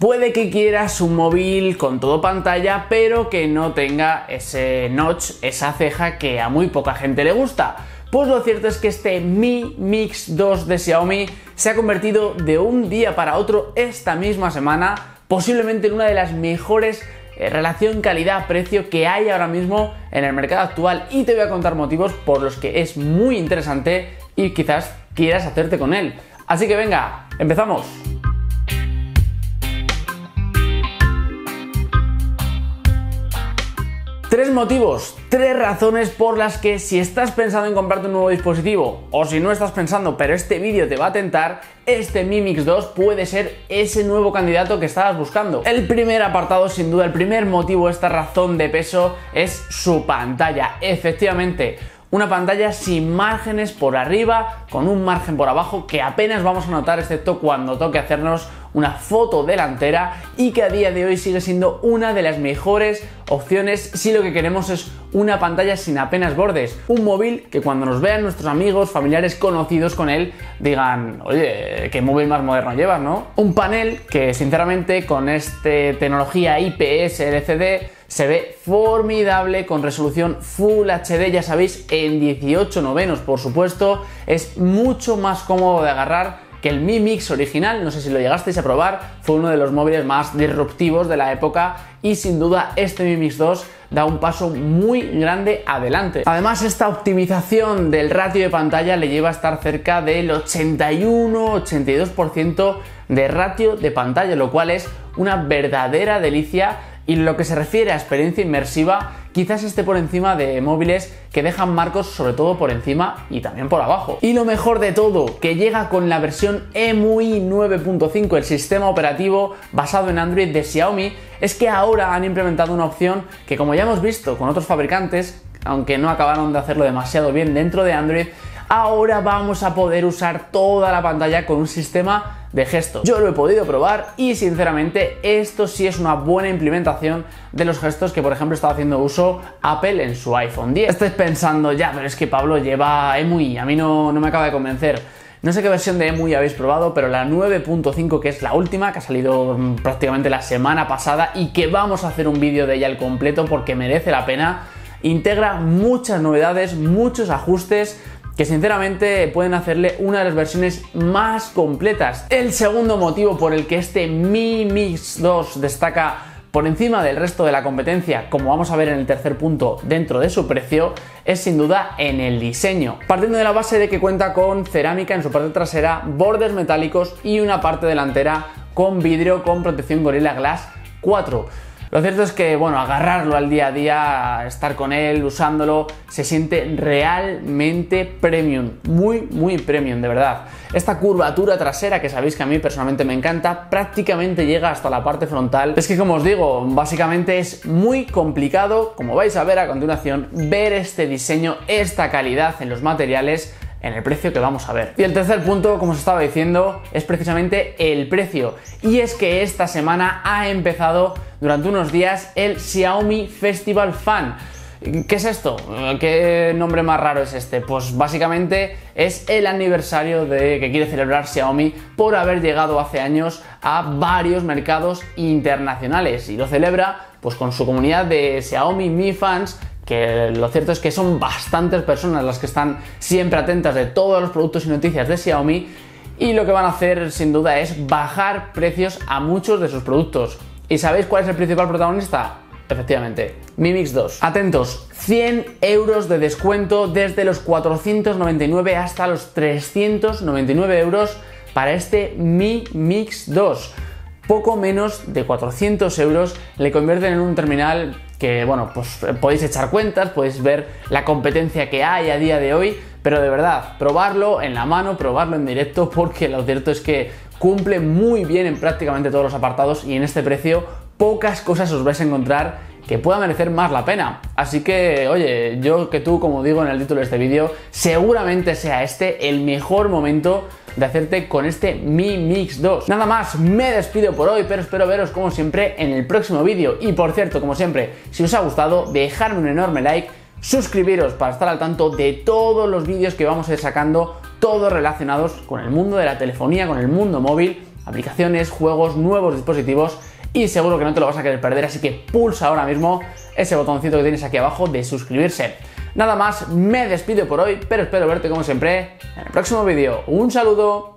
Puede que quieras un móvil con todo pantalla, pero que no tenga ese notch, esa ceja que a muy poca gente le gusta. Pues lo cierto es que este Mi Mix 2 de Xiaomi se ha convertido de un día para otro esta misma semana posiblemente en una de las mejores relación calidad-precio que hay ahora mismo en el mercado actual, y te voy a contar motivos por los que es muy interesante y quizás quieras hacerte con él. Así que venga, empezamos. Tres motivos, tres razones por las que si estás pensando en comprarte un nuevo dispositivo o si no estás pensando pero este vídeo te va a tentar, este Mi Mix 2 puede ser ese nuevo candidato que estabas buscando. El primer apartado, sin duda, el primer motivo, esta razón de peso es su pantalla. Efectivamente, una pantalla sin márgenes por arriba, con un margen por abajo que apenas vamos a notar excepto cuando toque hacernos una foto delantera, y que a día de hoy sigue siendo una de las mejores opciones si lo que queremos es una pantalla sin apenas bordes. Un móvil que cuando nos vean nuestros amigos, familiares, conocidos con él, digan, oye, qué móvil más moderno llevas, ¿no? Un panel que sinceramente con esta tecnología IPS LCD se ve formidable, con resolución Full HD, ya sabéis, en 18:9, por supuesto. Es mucho más cómodo de agarrar que el Mi Mix original. No sé si lo llegasteis a probar, fue uno de los móviles más disruptivos de la época y sin duda este Mi Mix 2 da un paso muy grande adelante. Además, esta optimización del ratio de pantalla le lleva a estar cerca del 81-82% de ratio de pantalla, lo cual es una verdadera delicia. Y en lo que se refiere a experiencia inmersiva, quizás esté por encima de móviles que dejan marcos sobre todo por encima y también por abajo. Y lo mejor de todo, que llega con la versión EMUI 9.5, el sistema operativo basado en Android de Xiaomi, es que ahora han implementado una opción que, como ya hemos visto con otros fabricantes, aunque no acabaron de hacerlo demasiado bien dentro de Android, ahora vamos a poder usar toda la pantalla con un sistema de gestos. Yo lo he podido probar y sinceramente esto sí es una buena implementación de los gestos que, por ejemplo, estaba haciendo uso Apple en su iPhone 10. Estáis pensando, ya, pero es que Pablo lleva EMUI, a mí no me acaba de convencer. No sé qué versión de EMUI habéis probado, pero la 9.5, que es la última, que ha salido prácticamente la semana pasada y que vamos a hacer un vídeo de ella al completo porque merece la pena, integra muchas novedades, muchos ajustes que sinceramente pueden hacerle una de las versiones más completas. El segundo motivo por el que este Mi Mix 2 destaca por encima del resto de la competencia, como vamos a ver en el tercer punto dentro de su precio, es sin duda en el diseño. Partiendo de la base de que cuenta con cerámica en su parte trasera, bordes metálicos y una parte delantera con vidrio con protección Gorilla Glass 4. Lo cierto es que, bueno, agarrarlo al día a día, estar con él, usándolo, se siente realmente premium, muy premium, de verdad. Esta curvatura trasera, que sabéis que a mí personalmente me encanta, prácticamente llega hasta la parte frontal. Es que, como os digo, básicamente es muy complicado, como vais a ver a continuación, ver este diseño, esta calidad en los materiales, en el precio que vamos a ver. Y el tercer punto, como os estaba diciendo, es precisamente el precio. Y es que esta semana ha empezado durante unos días el Xiaomi Festival Fan. ¿Qué es esto? ¿Qué nombre más raro es este? Pues básicamente es el aniversario que quiere celebrar Xiaomi por haber llegado hace años a varios mercados internacionales, y lo celebra pues con su comunidad de Xiaomi Mi Fans, que lo cierto es que son bastantes personas las que están siempre atentas de todos los productos y noticias de Xiaomi, y lo que van a hacer sin duda es bajar precios a muchos de sus productos. ¿Y sabéis cuál es el principal protagonista? Efectivamente, Mi Mix 2. Atentos, 100 euros de descuento desde los 499 hasta los 399 euros para este Mi Mix 2. Poco menos de 400 euros le convierten en un terminal que, bueno, pues podéis echar cuentas, podéis ver la competencia que hay a día de hoy, pero de verdad, probarlo en la mano, probarlo en directo, porque lo cierto es que cumple muy bien en prácticamente todos los apartados, y en este precio pocas cosas os vais a encontrar que pueda merecer más la pena. Así que, oye, yo que tú, como digo en el título de este vídeo, seguramente sea este el mejor momento de hacerte con este Mi Mix 2. Nada más, me despido por hoy, pero espero veros como siempre en el próximo vídeo. Y por cierto, como siempre, si os ha gustado, dejadme un enorme like, suscribiros para estar al tanto de todos los vídeos que vamos a ir sacando, todos relacionados con el mundo de la telefonía, con el mundo móvil, aplicaciones, juegos, nuevos dispositivos y seguro que no te lo vas a querer perder, así que pulsa ahora mismo ese botoncito que tienes aquí abajo de suscribirse. Nada más, me despido por hoy, pero espero verte como siempre en el próximo vídeo. Un saludo.